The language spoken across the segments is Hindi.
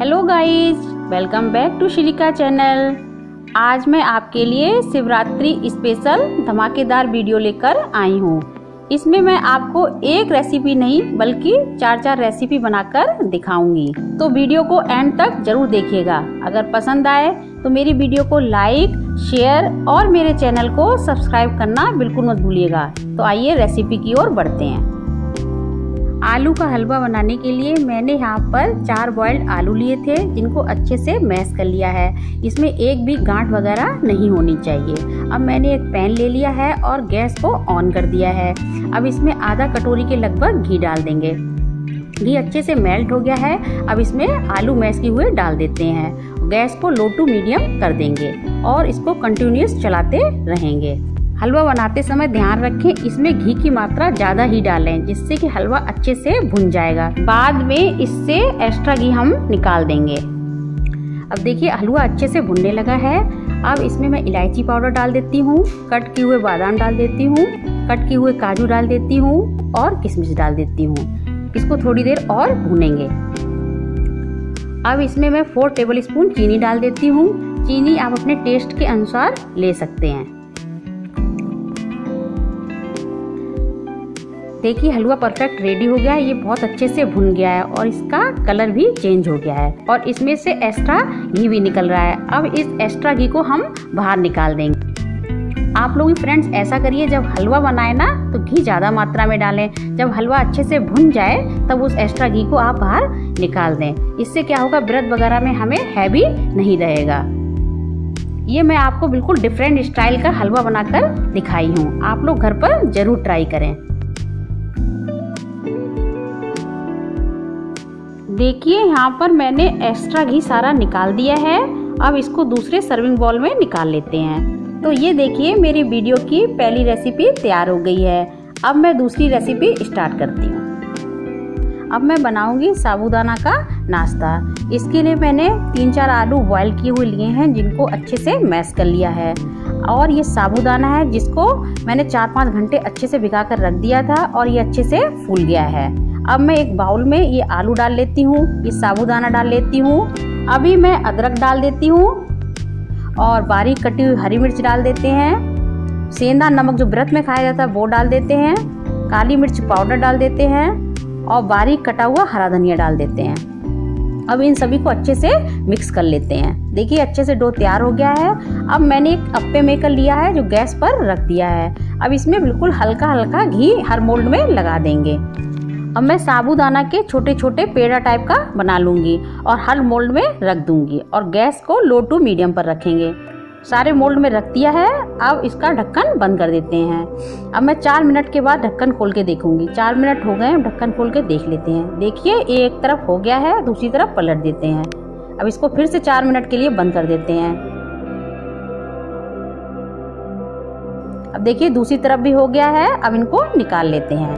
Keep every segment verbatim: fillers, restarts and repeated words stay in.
Hello guys, welcome back to Shilika channel. आज मैं आपके लिए शिवरात्रि स्पेशल धमाकेदार वीडियो लेकर आई हूँ। इसमें मैं आपको एक रेसिपी नहीं बल्कि चार चार रेसिपी बनाकर दिखाऊंगी, तो वीडियो को एंड तक जरूर देखिएगा। अगर पसंद आए तो मेरी वीडियो को लाइक, शेयर और मेरे चैनल को सब्सक्राइब करना बिल्कुल मत भूलिएगा। तो आइए रेसिपी की ओर बढ़ते हैं। आलू का हलवा बनाने के लिए मैंने यहाँ पर चार बॉइल्ड आलू लिए थे, जिनको अच्छे से मैश कर लिया है। इसमें एक भी गांठ वगैरह नहीं होनी चाहिए। अब मैंने एक पैन ले लिया है और गैस को ऑन कर दिया है। अब इसमें आधा कटोरी के लगभग घी डाल देंगे। घी अच्छे से मेल्ट हो गया है। अब इसमें आलू मैश किए हुए डाल देते हैं। गैस को लो टू मीडियम कर देंगे और इसको कंटिन्यूअस चलाते रहेंगे। हलवा बनाते समय ध्यान रखें, इसमें घी की मात्रा ज्यादा ही डालें, जिससे कि हलवा अच्छे से भुन जाएगा। बाद में इससे एक्स्ट्रा घी हम निकाल देंगे। अब देखिए हलवा अच्छे से भुनने लगा है। अब इसमें मैं इलायची पाउडर डाल देती हूँ, कट किए हुए बादाम डाल देती हूँ, कट किए हुए काजू डाल देती हूँ और किशमिश डाल देती हूँ। इसको थोड़ी देर और भूनेंगे। अब इसमें मैं फोर टेबल स्पून चीनी डाल देती हूँ। चीनी आप अपने टेस्ट के अनुसार ले सकते हैं। देखिए हलवा परफेक्ट रेडी हो गया है। ये बहुत अच्छे से भुन गया है और इसका कलर भी चेंज हो गया है और इसमें से एक्स्ट्रा घी भी निकल रहा है। अब इस एक्स्ट्रा घी को हम बाहर निकाल देंगे। आप लोग भी फ्रेंड्स ऐसा करिए, जब हलवा बनाए ना तो घी ज्यादा मात्रा में डालें। जब हलवा अच्छे से भुन जाए तब उस एक्स्ट्रा घी को आप बाहर निकाल दें। इससे क्या होगा, व्रत वगैरह में हमें हैवी नहीं रहेगा। ये मैं आपको बिल्कुल डिफरेंट स्टाइल का हलवा बनाकर दिखाई हूँ। आप लोग घर पर जरूर ट्राई करें। देखिए यहाँ पर मैंने एक्स्ट्रा घी सारा निकाल दिया है। अब इसको दूसरे सर्विंग बाउल में निकाल लेते हैं। तो ये देखिए मेरी वीडियो की पहली रेसिपी तैयार हो गई है। अब मैं दूसरी रेसिपी स्टार्ट करती हूँ। अब मैं बनाऊंगी साबूदाना का नाश्ता। इसके लिए मैंने तीन चार आलू बॉयल किए हुए लिए हैं, जिनको अच्छे से मैश कर लिया है। और ये साबूदाना है जिसको मैंने चार पाँच घंटे अच्छे से भिगा कर रख दिया था और ये अच्छे से फूल गया है। अब मैं एक बाउल में ये आलू डाल लेती हूँ, ये साबूदाना डाल लेती हूँ। अभी मैं अदरक डाल देती हूँ और बारीक कटी हुई हरी मिर्च डाल देते हैं। सेंधा नमक जो व्रत में खाया जाता है वो डाल देते हैं। काली मिर्च पाउडर डाल देते हैं और बारीक कटा हुआ हरा धनिया डाल देते हैं। अब इन सभी को अच्छे से मिक्स कर लेते हैं। देखिए अच्छे से डो तैयार हो गया है। अब मैंने एक अप्पे मेकर लिया है जो गैस पर रख दिया है। अब इसमें बिल्कुल हल्का हल्का घी हर मोल्ड में लगा देंगे। अब मैं साबूदाना के छोटे छोटे पेड़ा टाइप का बना लूंगी और हर मोल्ड में रख दूंगी और गैस को लो टू मीडियम पर रखेंगे। सारे मोल्ड में रख दिया है। अब इसका ढक्कन बंद कर देते हैं। अब मैं चार मिनट के बाद ढक्कन खोल के देखूंगी। चार मिनट हो गए, ढक्कन खोल के देख लेते हैं। देखिए एक तरफ हो गया है, दूसरी तरफ पलट देते हैं। अब इसको फिर से चार मिनट के लिए बंद कर देते हैं। अब देखिए दूसरी तरफ भी हो गया है। अब इनको निकाल लेते हैं।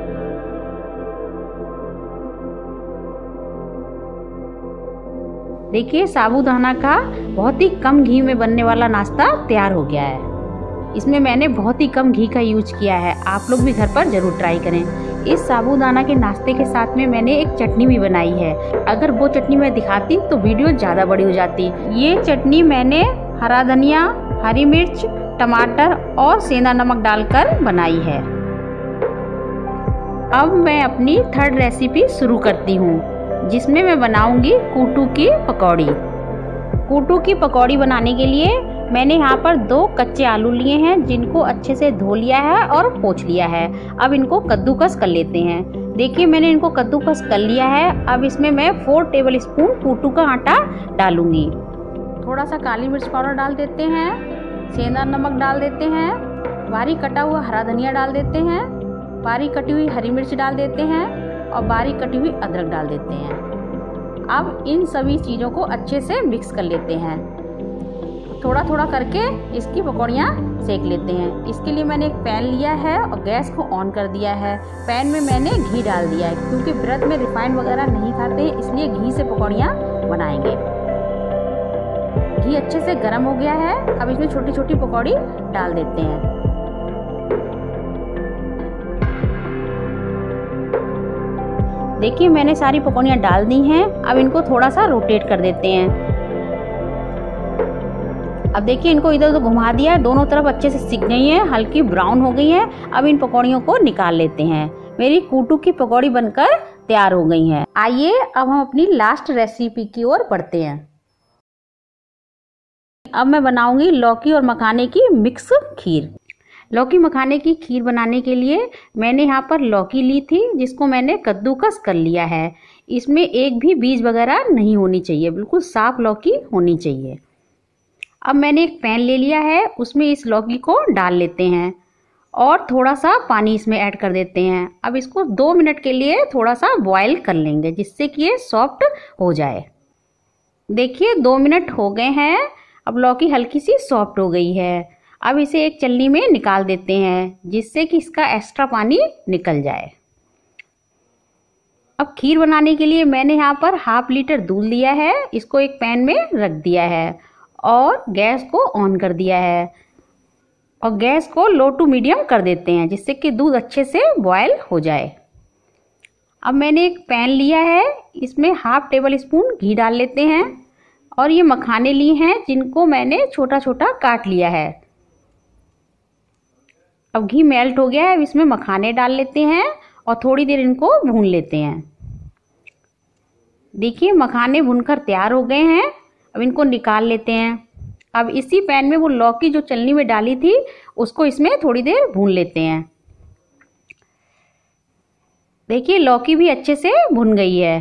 देखिए साबूदाना का बहुत ही कम घी में बनने वाला नाश्ता तैयार हो गया है। इसमें मैंने बहुत ही कम घी का यूज किया है। आप लोग भी घर पर जरूर ट्राई करें। इस साबूदाना के नाश्ते के साथ में मैंने एक चटनी भी बनाई है। अगर वो चटनी मैं दिखाती तो वीडियो ज़्यादा बड़ी हो जाती। ये चटनी मैंने हरा धनिया, हरी मिर्च, टमाटर और सेंधा नमक डालकर बनाई है। अब मैं अपनी थर्ड रेसिपी शुरू करती हूँ, जिसमें मैं बनाऊंगी कूटू की पकौड़ी। कूटू की पकौड़ी बनाने के लिए मैंने यहाँ पर दो कच्चे आलू लिए हैं, जिनको अच्छे से धो लिया है और पोंछ लिया है। अब इनको कद्दूकस कर लेते हैं। देखिए मैंने इनको कद्दूकस कर लिया है। अब इसमें मैं फोर टेबल स्पून कूटू का आटा डालूंगी। थोड़ा सा काली मिर्च पाउडर डाल देते हैं, सेंधा नमक डाल देते हैं, बारीक कटा हुआ हरा धनिया डाल देते हैं, बारीक कटी हुई हरी मिर्च डाल देते हैं और बारीक कटी हुई अदरक डाल देते हैं। अब इन सभी चीज़ों को अच्छे से मिक्स कर लेते हैं। थोड़ा थोड़ा करके इसकी पकौड़ियाँ सेक लेते हैं। इसके लिए मैंने एक पैन लिया है और गैस को ऑन कर दिया है। पैन में मैंने घी डाल दिया है, क्योंकि व्रत में रिफाइंड वगैरह नहीं खाते हैं, इसलिए घी से पकौड़ियाँ बनाएंगे। घी अच्छे से गर्म हो गया है। अब इसमें छोटी छोटी पकौड़ी डाल देते हैं। देखिए मैंने सारी पकौड़ियाँ डाल दी हैं। अब इनको थोड़ा सा रोटेट कर देते हैं। अब देखिए इनको इधर उधर घुमा दिया है, दोनों तरफ अच्छे से सिक गई हैं, हल्की ब्राउन हो गई हैं। अब इन पकौड़ियों को निकाल लेते हैं। मेरी कूटू की पकौड़ी बनकर तैयार हो गई हैं। आइए अब हम अपनी लास्ट रेसिपी की ओर बढ़ते हैं। अब मैं बनाऊंगी लौकी और मखाने की मिक्स खीर। लौकी मखाने की खीर बनाने के लिए मैंने यहाँ पर लौकी ली थी, जिसको मैंने कद्दूकस कर लिया है। इसमें एक भी बीज वगैरह नहीं होनी चाहिए, बिल्कुल साफ लौकी होनी चाहिए। अब मैंने एक पैन ले लिया है, उसमें इस लौकी को डाल लेते हैं और थोड़ा सा पानी इसमें ऐड कर देते हैं। अब इसको दो मिनट के लिए थोड़ा सा बॉयल कर लेंगे, जिससे कि ये सॉफ्ट हो जाए। देखिए दो मिनट हो गए हैं। अब लौकी हल्की सी सॉफ्ट हो गई है। अब इसे एक छलनी में निकाल देते हैं, जिससे कि इसका एक्स्ट्रा पानी निकल जाए। अब खीर बनाने के लिए मैंने यहाँ पर हाफ लीटर दूध लिया है, इसको एक पैन में रख दिया है और गैस को ऑन कर दिया है और गैस को लो टू मीडियम कर देते हैं, जिससे कि दूध अच्छे से बॉयल हो जाए। अब मैंने एक पैन लिया है, इसमें हाफ टेबल स्पून घी डाल लेते हैं और ये मखाने लिए हैं, जिनको मैंने छोटा छोटा काट लिया है। अब घी मेल्ट हो गया है, अब इसमें मखाने डाल लेते हैं और थोड़ी देर इनको भून लेते हैं। देखिए मखाने भूनकर तैयार हो गए हैं। अब इनको निकाल लेते हैं। अब इसी पैन में वो लौकी जो छलनी में डाली थी, उसको इसमें थोड़ी देर भून लेते हैं। देखिए लौकी भी अच्छे से भुन गई है।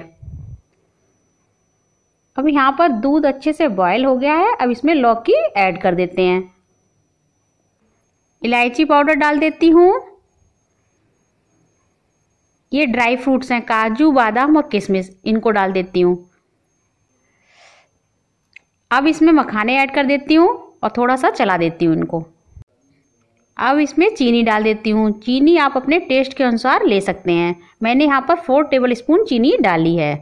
अब यहाँ पर दूध अच्छे से बॉयल हो गया है। अब इसमें लौकी ऐड कर देते हैं। इलायची पाउडर डाल देती हूँ। ये ड्राई फ्रूट्स हैं, काजू बादाम और किशमिश, इनको डाल देती हूँ। अब इसमें मखाने ऐड कर देती हूँ और थोड़ा सा चला देती हूँ इनको। अब इसमें चीनी डाल देती हूँ। चीनी आप अपने टेस्ट के अनुसार ले सकते हैं। मैंने यहाँ पर फोर टेबल स्पून चीनी डाली है।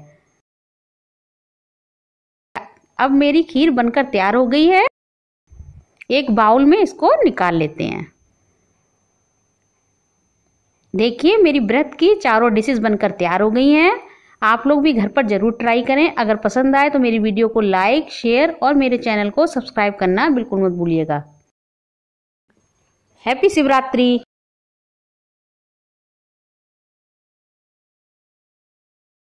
अब मेरी खीर बनकर तैयार हो गई है। एक बाउल में इसको निकाल लेते हैं। देखिए मेरी व्रत की चारों डिशेस बनकर तैयार हो गई हैं। आप लोग भी घर पर जरूर ट्राई करें। अगर पसंद आए तो मेरी वीडियो को लाइक, शेयर और मेरे चैनल को सब्सक्राइब करना बिल्कुल मत भूलिएगा। हैप्पी शिवरात्रि।